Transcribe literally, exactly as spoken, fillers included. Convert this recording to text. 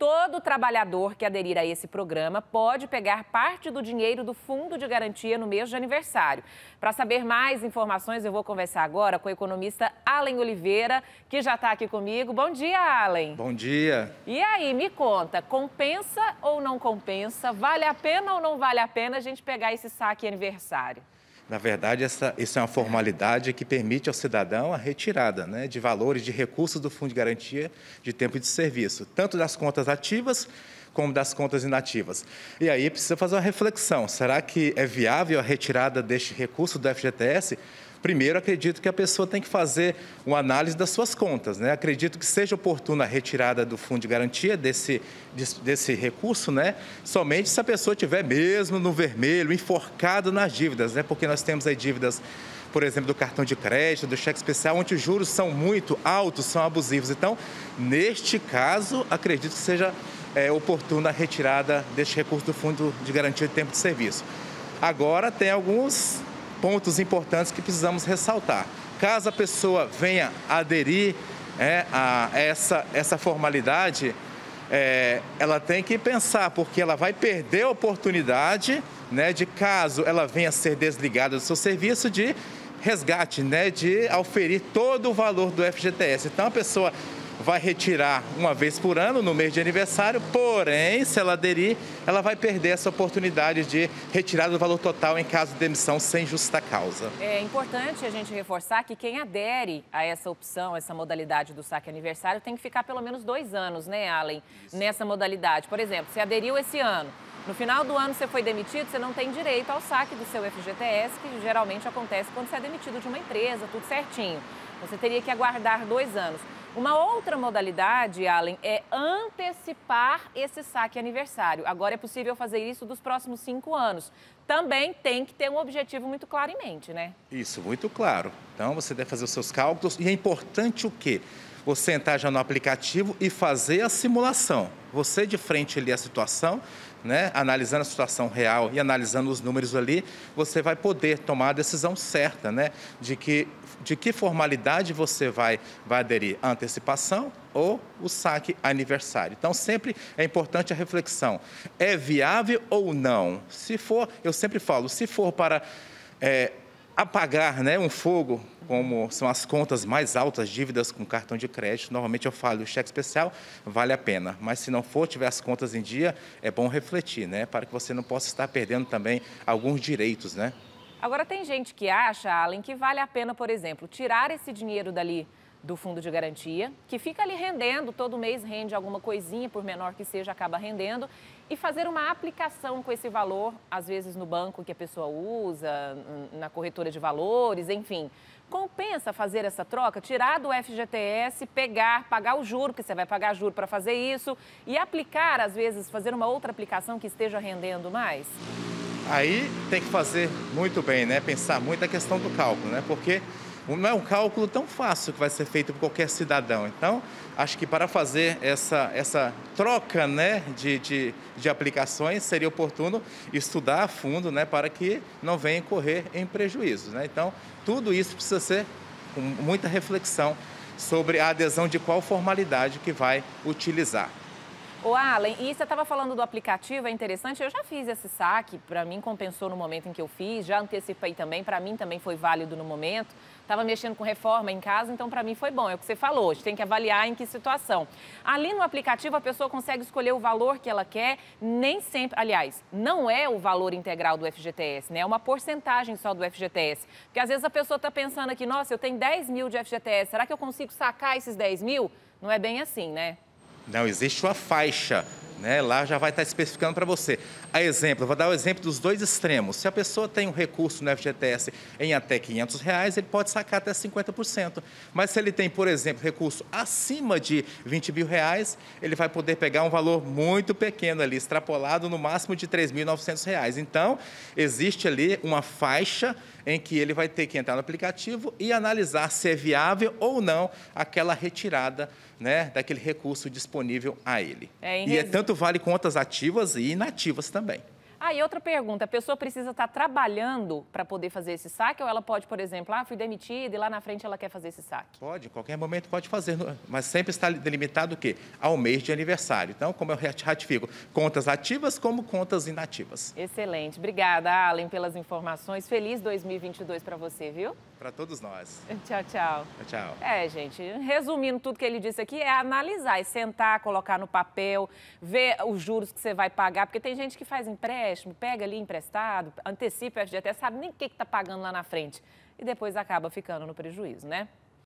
Todo trabalhador que aderir a esse programa pode pegar parte do dinheiro do Fundo de Garantia no mês de aniversário. Para saber mais informações, eu vou conversar agora com o economista Allen Oliveira, que já está aqui comigo. Bom dia, Allen. Bom dia. E aí, me conta, compensa ou não compensa? Vale a pena ou não vale a pena a gente pegar esse saque aniversário? Na verdade, essa, isso é uma formalidade que permite ao cidadão a retirada, né, de valores, de recursos do Fundo de Garantia de Tempo de Serviço, tanto das contas ativas como das contas inativas. E aí precisa fazer uma reflexão, será que é viável a retirada deste recurso do F G T S? Primeiro, acredito que a pessoa tem que fazer uma análise das suas contas, né? Acredito que seja oportuna a retirada do Fundo de Garantia desse, desse recurso, né? Somente se a pessoa estiver mesmo no vermelho, enforcado nas dívidas, né? Porque nós temos aí dívidas, por exemplo, do cartão de crédito, do cheque especial, onde os juros são muito altos, são abusivos. Então, neste caso, acredito que seja é, oportuna a retirada deste recurso do Fundo de Garantia de Tempo de Serviço. Agora, tem alguns pontos importantes que precisamos ressaltar. Caso a pessoa venha aderir é, a essa, essa formalidade, é, ela tem que pensar, porque ela vai perder a oportunidade, né, de caso ela venha a ser desligada do seu serviço, de resgate, né, de auferir todo o valor do F G T S. Então, a pessoa vai retirar uma vez por ano, no mês de aniversário, porém, se ela aderir, ela vai perder essa oportunidade de retirada do valor total em caso de demissão sem justa causa. É importante a gente reforçar que quem adere a essa opção, essa modalidade do saque aniversário, tem que ficar pelo menos dois anos, né, Allen, Isso. nessa modalidade. Por exemplo, você aderiu esse ano, no final do ano você foi demitido, você não tem direito ao saque do seu F G T S, que geralmente acontece quando você é demitido de uma empresa, tudo certinho. Você teria que aguardar dois anos. Uma outra modalidade, Allen, é antecipar esse saque aniversário. Agora é possível fazer isso dos próximos cinco anos. Também tem que ter um objetivo muito claro em mente, né? Isso, muito claro. Então, você deve fazer os seus cálculos. E é importante o quê? Você entrar já no aplicativo e fazer a simulação. Você de frente ali à situação, né, analisando a situação real e analisando os números ali, você vai poder tomar a decisão certa, né, de que, de que formalidade você vai, vai aderir, a antecipação ou o saque aniversário. Então, sempre é importante a reflexão. É viável ou não? Se for, eu sempre falo, se for para é, apagar, né, um fogo, como são as contas mais altas, dívidas com cartão de crédito, normalmente eu falo, o cheque especial vale a pena. Mas se não for, tiver as contas em dia, é bom refletir, né? Para que você não possa estar perdendo também alguns direitos, né? Agora, tem gente que acha, Allen, que vale a pena, por exemplo, tirar esse dinheiro dali do Fundo de Garantia, que fica ali rendendo, todo mês rende alguma coisinha, por menor que seja, acaba rendendo, e fazer uma aplicação com esse valor, às vezes no banco que a pessoa usa, na corretora de valores, enfim. Compensa fazer essa troca, tirar do F G T S, pegar, pagar o juro, porque você vai pagar juro para fazer isso, e aplicar, às vezes, fazer uma outra aplicação que esteja rendendo mais? Aí tem que fazer muito bem, né? Pensar muito a questão do cálculo, né? Porque não é um cálculo tão fácil que vai ser feito por qualquer cidadão. Então, acho que para fazer essa, essa troca, né, de, de, de aplicações, seria oportuno estudar a fundo, né, para que não venha incorrer em prejuízos, né? Então, tudo isso precisa ser com muita reflexão sobre a adesão de qual formalidade que vai utilizar. Ô, Allen, e você estava falando do aplicativo, é interessante, eu já fiz esse saque, para mim compensou no momento em que eu fiz, já antecipei também, para mim também foi válido no momento. Estava mexendo com reforma em casa, então para mim foi bom, é o que você falou, a gente tem que avaliar em que situação. Ali no aplicativo a pessoa consegue escolher o valor que ela quer, nem sempre, aliás, não é o valor integral do F G T S, né? É uma porcentagem só do F G T S. Porque às vezes a pessoa está pensando aqui, nossa, eu tenho dez mil de F G T S, será que eu consigo sacar esses dez mil? Não é bem assim, né? Não, existe uma faixa, né? Lá já vai estar especificando para você. A exemplo, vou dar o exemplo dos dois extremos. Se a pessoa tem um recurso no F G T S em até quinhentos reais, ele pode sacar até cinquenta por cento. Mas se ele tem, por exemplo, recurso acima de vinte mil reais, ele vai poder pegar um valor muito pequeno ali, extrapolado no máximo de três mil e novecentos reais. Então, existe ali uma faixa em que ele vai ter que entrar no aplicativo e analisar se é viável ou não aquela retirada, né, daquele recurso disponível a ele. É, e é tanto vale contas ativas e inativas também. Ah, e outra pergunta, a pessoa precisa estar trabalhando para poder fazer esse saque ou ela pode, por exemplo, ah, fui demitida e lá na frente ela quer fazer esse saque? Pode, em qualquer momento pode fazer, mas sempre está delimitado o quê? Ao mês de aniversário. Então, como eu ratifico, contas ativas como contas inativas. Excelente. Obrigada, Allen, pelas informações. Feliz dois mil e vinte e dois para você, viu? Para todos nós. Tchau, tchau. Tchau, tchau. É, gente, resumindo tudo que ele disse aqui, é analisar, é sentar, colocar no papel, ver os juros que você vai pagar, porque tem gente que faz empréstimo, pega ali emprestado, antecipa o F G T S, sabe nem o que está pagando lá na frente e depois acaba ficando no prejuízo, né?